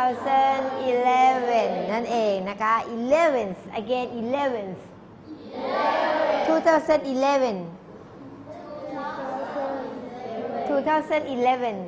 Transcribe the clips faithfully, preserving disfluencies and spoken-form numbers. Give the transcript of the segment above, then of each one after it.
thousand eleven นั่นเองนะคะ eleventh again eleventh two thousand eleven two thousand eleven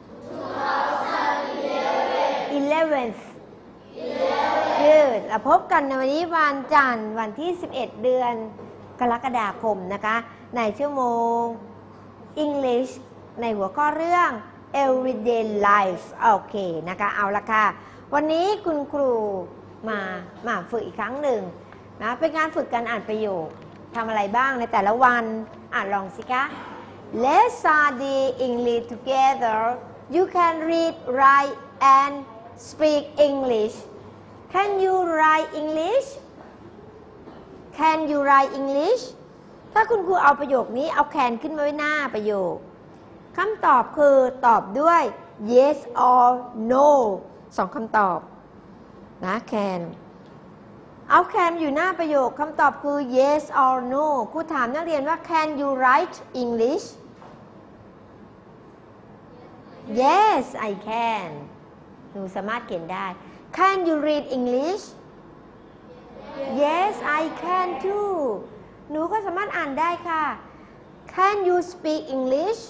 eleventh good เราพบกันในวันนี้วันจันทร์วันที่สิบเอ็ดเดือนกรกฎาคมนะคะในชั่วโมง English ในหัวข้อเรื่อง everyday life โอเคนะคะเอาละค่ะวันนี้คุณครูมามาฝึกอีกครั้งหนึ่งนะเป็นการฝึกการอ่านประโยคทำอะไรบ้างในแต่ละวันอ่านลองสิคะ Let's study English together you can read write and speak English Can you write English Can you write English ถ้าคุณครูเอาประโยคนี้เอา can ขึ้นมาไว้หน้าประโยคคำตอบคือตอบด้วย yes or no สองคำตอบนะ can เอา can อยู่หน้าประโยคคำตอบคือ yes or no ครูถามนักเรียนว่า can you write English Yes I can หนูสามารถเขียนได้ Can you read English Yes I can too หนูก็สามารถอ่านได้ค่ะ Can you speak English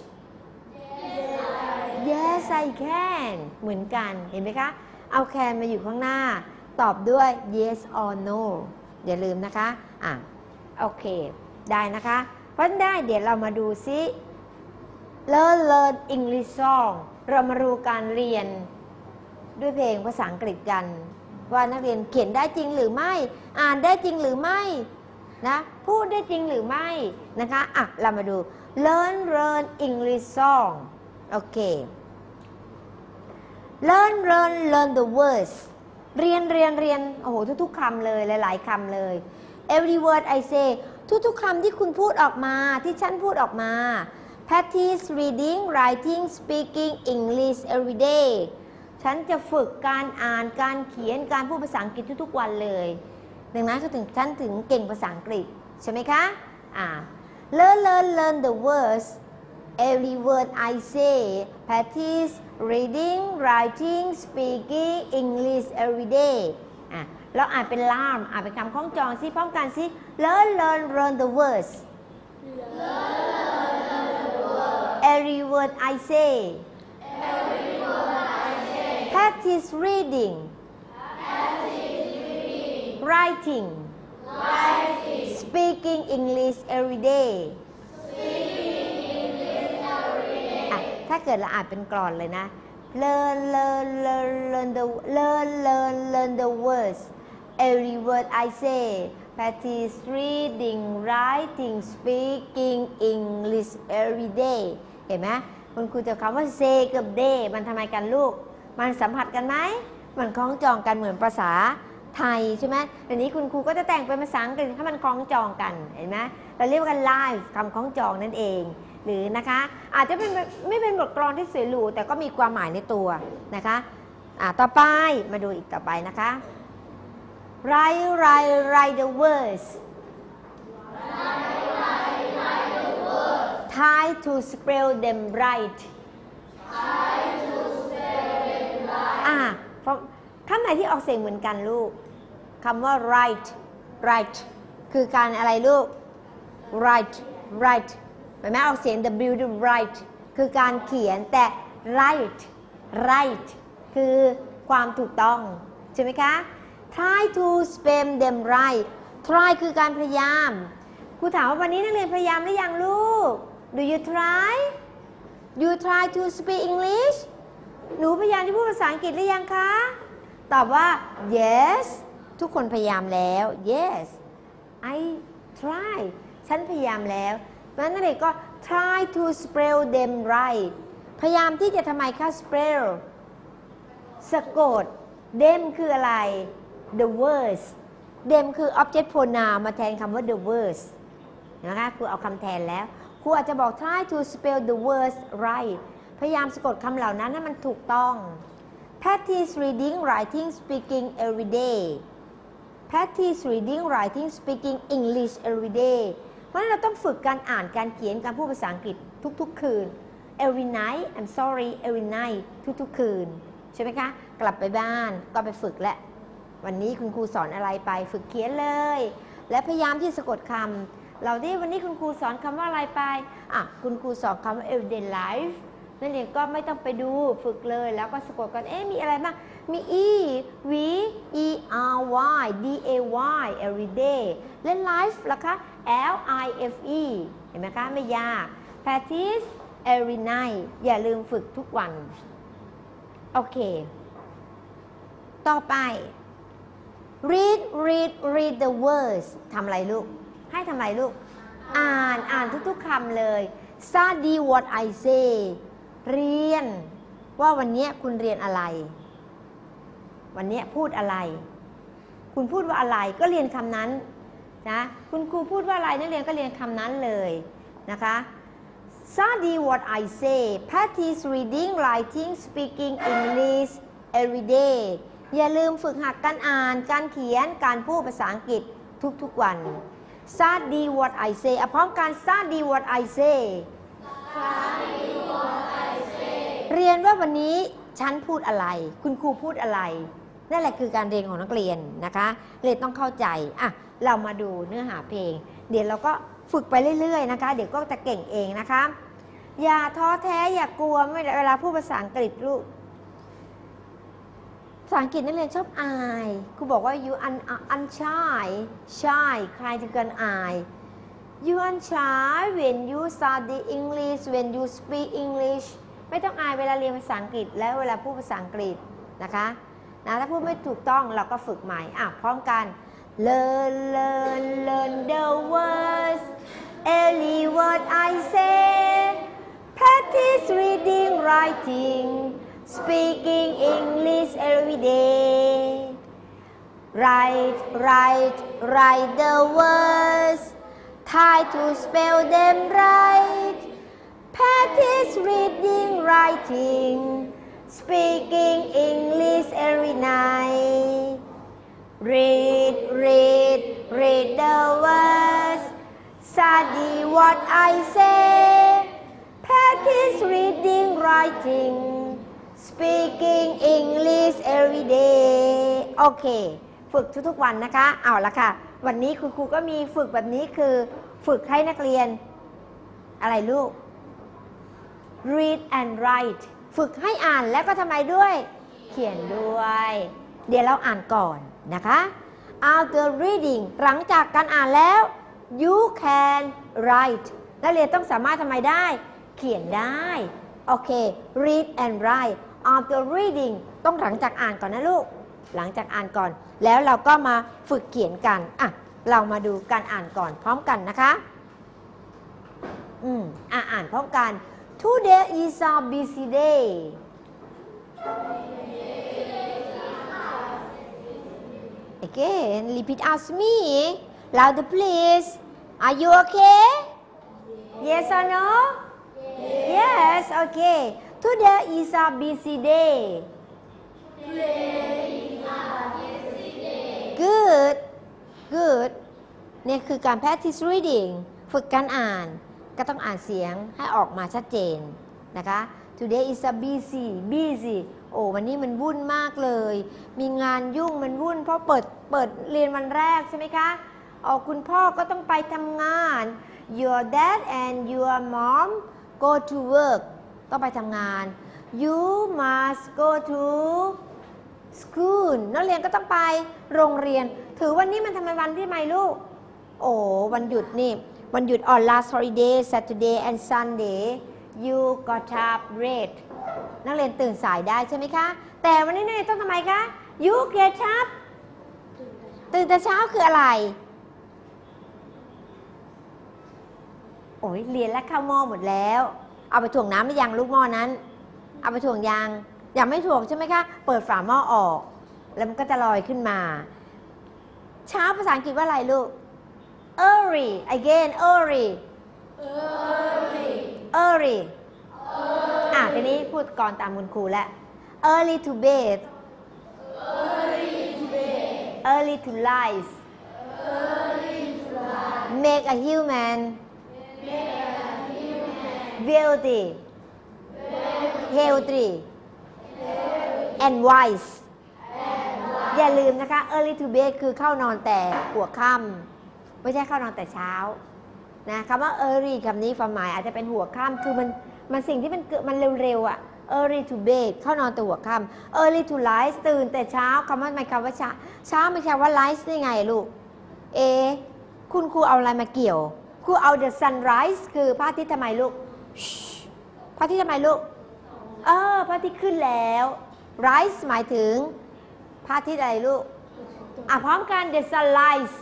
Yes I can เหมือนกันเห็นไหมคะเอา can มาอยู่ข้างหน้าตอบด้วย yes or no อย่าลืมนะคะอ่ะโอเคได้นะคะเพราะได้เดี๋ยวเรามาดูซิ Learn Learn English Song เรามาดูการเรียนด้วยเพลงภาษาอังกฤษกันว่านักเรียนเขียนได้จริงหรือไม่อ่านได้จริงหรือไม่นะพูดได้จริงหรือไม่นะคะอ่ะเรามาดู Learn Learn English Song โอเค Learn Learn Learn the words เรียนเรียนเรียนโอ้โหทุกๆคำเลยหลายๆคำเลย Every word I say ทุกๆคำที่คุณพูดออกมาที่ฉันพูดออกมา Practice reading writing speaking English every day ฉันจะฝึกการอ่านการเขียนการพูดภาษาอังกฤษทุกๆวันเลยดังนั้นก็ถึงฉันถึงเก่งภาษาอังกฤษใช่ไหมคะอ่า learn learn learn the words every word I say practice reading writing speaking English every day อ่ะเราอ่านเป็นล่ามอ่านเป็นคำคล้องจองซิพร้อมกันซิ learn learn learn the words every word I say practice reading writing speaking English every day อ่ะถ้าเกิดเราอ่านเป็นกลอนเลยนะ learn learn learn learn the learn learn learn the words every word I say practice reading writing speaking English every day เห็นไหมคุณครูจะคำว่า say กับ day มันทำไมกันลูกมันสัมผัสกันไหมมันคล้องจองกันเหมือนภาษาไทยใช่ไหมเดี๋ยวนี้คุณครูก็จะแต่งเป็นภาษาอังกฤษให้มันคล้องจองกันเห็นไหมเราเรียกว่า live คำคล้องจองนั่นเองหรือนะคะอาจจะเป็นไม่เป็นบทกลอนที่สวยหรูแต่ก็มีความหมายในตัวนะคะอ่ะต่อไปมาดูอีกต่อไปนะคะ write write write the words try to spell them right อ่ะคำไหนที่ออกเสียงเหมือนกันลูกคำว่า write write คือการอะไรลูก write write เห็นไหมออกเสียง w write คือการเขียนแต่ write write คือความถูกต้องใช่ไหมคะ try to spell them right try คือการพยายามครูถามว่าวันนี้นักเรียนพยายามหรือยังลูก do you try you try to speak English หนูพยายามที่พูดภาษาอังกฤษหรือยังคะตอบว่า yes ทุกคนพยายามแล้ว yes I try ฉันพยายามแล้วเพราะฉะนั้นนักเรียนก็ try to spell them right พยายามที่จะทำไมคะ spell สะกด them คืออะไร the words them คือ object pronoun มาแทนคำว่า the words นะคะครูเอาคำแทนแล้วครูอาจจะบอก try to spell the words right พยายามสะกดคำเหล่านั้นให้มันถูกต้อง practice reading writing speaking every day practice reading writing speaking English every day เพราะฉะนั้นเราต้องฝึกการอ่านการเขียนการพูดภาษาอังกฤษทุกๆคืน every night I'm sorry every night ทุกๆคืนใช่ไหมคะกลับไปบ้านก็ไปฝึกและวันนี้คุณครูสอนอะไรไปฝึกเขียนเลยและพยายามที่สะกดคำเราที่วันนี้คุณครูสอนคำว่าอะไรไปอ่ะคุณครูสอนคำว่า everyday life นั่นเองก็ไม่ต้องไปดูฝึกเลยแล้วก็สะกดกันเอ๊ะมีอะไรบ้างมี e v e r y d a y everyday และ life ล่ะคะ l i f e เห็นไหมคะไม่ยาก practice every night อย่าลืมฝึกทุกวันโอเคต่อไป read read read the words ทำอะไรลูกให้ทำอะไรลูกอ่านอ่านทุกๆคำเลย study what I say เรียนว่าวันนี้คุณเรียนอะไรวันนี้พูดอะไรคุณพูดว่าอะไรก็เรียนคำนั้นนะคุณครูพูดว่าอะไรนักเรียนก็เรียนคำนั้นเลยนะคะ study what I say practice reading writing speaking English every day อย่าลืมฝึกหัดการอ่านการเขียนการพูดภาษาอังกฤษทุกๆวัน study what I say พร้อมการ study what I say เรียนว่าวันนี้ฉันพูดอะไรคุณครูพูดอะไรนั่นแหละคือการเรียนของนักเรียนนะคะเรียนต้องเข้าใจอ่ะเรามาดูเนื้อหาเพลงเดี๋ยวเราก็ฝึกไปเรื่อยๆนะคะเดี๋ยวก็จะเก่งเองนะคะอย่าท้อแท้อย่ากลัวเวลาพูดภาษาอังกฤษลูกภาษาอังกฤษนักเรียนชอบอายครูบอกว่า you un un shy shy ใครจะกันอาย you un shy when you study English when you speak English ไม่ต้องอายเวลาเรียนภาษาอังกฤษและเวลาพูดภาษาอังกฤษนะคะนะถ้าพูดไม่ถูกต้องเราก็ฝึกใหม่อ่ะพร้อมกัน learn learn learn the words every word I say practice reading writing speaking English every day write write write the words try to spell them right practice reading writing speaking English every night read read read the words study what I say practice reading writing speaking English every day โอเคฝึกทุกๆวันนะคะเอาละค่ะวันนี้คุณครูก็มีฝึกแบบนี้คือฝึกให้นักเรียนอะไรลูก read and write ฝึกให้อ่านแล้วก็ทำไมด้วยเขียนด้วยเดี๋ยวเราอ่านก่อนนะคะ after reading หลังจากการอ่านแล้ว you can write นักเรียนต้องสามารถทำไมได้เขียนได้โอเค read and write after reading ต้องหลังจากอ่านก่อนนะลูกหลังจากอ่านก่อนแล้วเราก็มาฝึกเขียนกันอ่ะเรามาดูการอ่านก่อนพร้อมกันนะคะอืมอ่ะอ่านพร้อมกัน Today is a busy day Again repeat after me louder please Are you okay Yes or no Yes okay Today is a busy day Good Good เนี่ยคือการ practice reading ฝึกการอ่านก็ต้องอ่านเสียงให้ออกมาชัดเจนนะคะ Today is a busy busy โอ้วันนี้มันวุ่นมากเลยมีงานยุ่งมันวุ่นเพราะเปิดเปิดเรียนวันแรกใช่ไหมคะอ๋อคุณพ่อก็ต้องไปทำงาน Your dad and your mom go to work ต้องไปทำงาน You must go to school นักเรียนก็ต้องไปโรงเรียนถือวันนี้มันทำไมวันที่ไม่ลูกโอ้วันหยุดนี่วันหยุด on last holiday Saturday and Sunday you got up late นักเรียนตื่นสายได้ใช่ไหมคะแต่วันนี้นักเรียนต้องทำไมคะ you get up ตื่นแต่เช้าคืออะไรโอ้ยเรียนแล้วเข้าหม้อหมดแล้วเอาไปถ่วงน้ำหรือยังลูกหม้อนั้นเอาไปถ่วงยางยังไม่ถ่วงใช่ไหมคะเปิดฝาหม้อออกแล้วมันก็จะลอยขึ้นมาเช้าภาษาอังกฤษว่าอะไรลูก early again early early early อ่ะทีนี้พูดก่อนตามคุณครูแล้ว early to bed early to bed early to rise early to rise make a human make a human wealthy healthy and wise อย่าลืมนะคะ early to bed คือเข้านอนแต่หัวค่ำไม่ใช่เข้านอนแต่เช้านะคำว่า early คำนี้ความหมายอาจจะเป็นหัวค่ำคือมันมันสิ่งที่มันเกิดมันเร็วๆอ่ะ early to bed เข้านอนแต่หัวค่ำ early to rise ตื่นแต่เช้าคำว่าไม่คำว่าเช้าเช้าไม่ใช่ว่า rise ได้ไงลูกเอคุณครูเอาอะไรมาเกี่ยวครูเอา the sunrise คือพระอาทิตย์ทำไมลูกพระอาทิตย์ทำไมลูกเออพระอาทิตย์ขึ้นแล้ว rise หมายถึงพระอาทิตย์อะไรลูกอ่ะพร้อมกัน the sunrise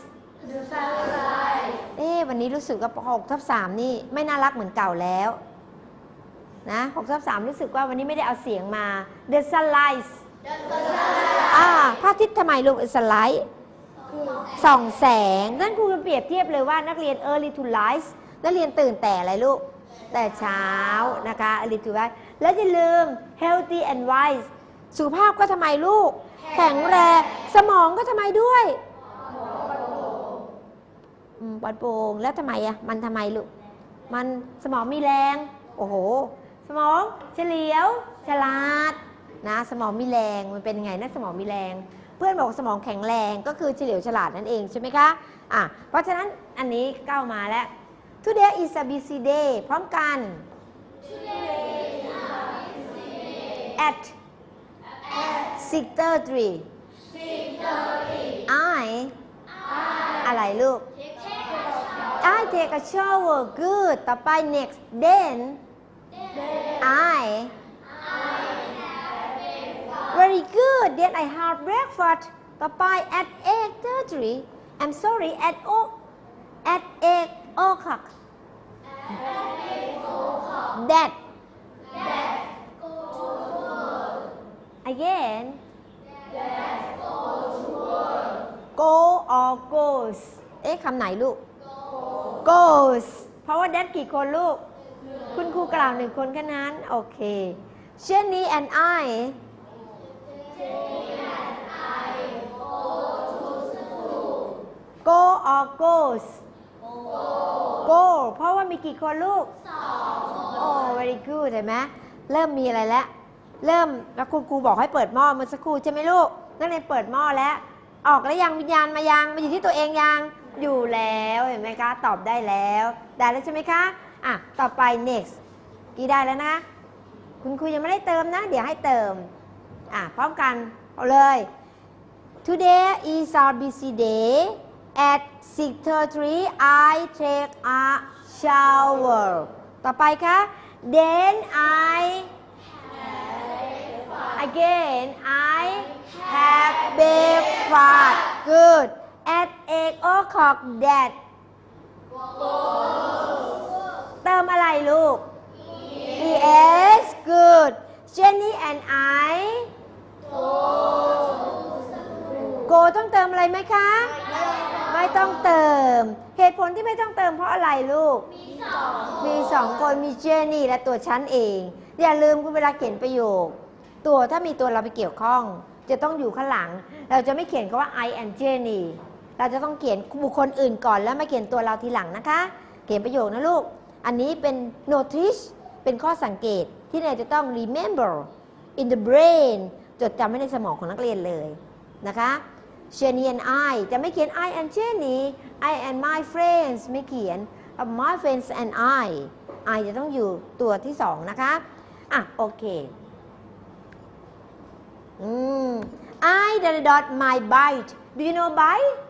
เอ๊ะวันนี้รู้สึกว่าหกทับสามนี่ไม่น่ารักเหมือนเก่าแล้วนะหกทับสามรู้สึกว่าวันนี้ไม่ได้เอาเสียงมา the sunrise อ่าพระอาทิตย์ทำไมลูก sunlight ส่องแสงนั่นครูเปรียบเทียบเลยว่านักเรียน early to rise นักเรียนตื่นแต่อะไรลูกแต่เช้านะคะ early to rise แล้วอย่าลืม healthy and wise สุขภาพก็ทำไมลูกแข็งแรงสมองก็ทำไมด้วยปลอดโปร่งแล้วทำไมอ่ะมันทำไมลูกมันสมองมีแรงโอ้โหสมองเฉลียวฉลาดนะสมองมีแรงมันเป็นยังไงนะสมองมีแรงเพื่อนบอกสมองแข็งแรงก็คือเฉลียวฉลาดนั่นเองใช่ไหมคะอ่ะเพราะฉะนั้นอันนี้ก้าวมาแล้ว Today is a busy day พร้อมกัน at six thirty I อะไรลูก I take a shower good ต่อไป next then I very good then I have breakfast ต่อไป at eight thirty I'm sorry at o at eight o'clock that again go or goes เอ๊ะคำไหนลูก goes เพราะว่า that กี่คนลูกคุณครูกล่าวหนึ่งคนแค่นั้นโอเค Jenny and I go or goes go เพราะว่ามีกี่คนลูกสองคนโอ้ very good เห็นไหมเริ่มมีอะไรแล้วเริ่มแล้วคุณครูบอกให้เปิดหม้อเมื่อสักครู่ใช่ไหมลูกนักเรียนเปิดหม้อแล้วออกแล้วยังวิญญาณมายังมาอยู่ที่ตัวเองยังอยู่แล้วเห็นไหมคะตอบได้แล้วได้แล้วใช่ไหมคะอ่ะต่อไป next กี่ได้แล้วนะคุณครูยังไม่ได้เติมนะเดี๋ยวให้เติมอ่ะพร้อมกันเอาเลย Today is our busy day at six thirty I take a shower ต่อไปคะ then I again I have breakfast good at eight o'clock that เติมอะไรลูก yes good Jenny and I go ต้องเติมอะไรไหมคะไม่ต้องเติมเหตุผลที่ไม่ต้องเติมเพราะอะไรลูกมีสองคนมีเจนนี่และตัวฉันเองอย่าลืมคุณเวลาเขียนประโยคตัวถ้ามีตัวเราไปเกี่ยวข้องจะต้องอยู่ข้างหลังเราจะไม่เขียนคำว่า I and Jenny เราจะต้องเขียนบุคคลอื่นก่อนแล้วมาเขียนตัวเราทีหลังนะคะเขียนประโยคนะลูกอันนี้เป็น notice เป็นข้อสังเกตที่เราจะต้อง remember in the brain จดจำไว้ในสมองของนักเรียนเลยนะคะ Jenny and I จะไม่เขียน I and Jenny I and my friends ไม่เขียน my friends and I I จะต้องอยู่ตัวที่สองนะคะอ่ะโอเคอืม I dot dot my bite do you know bite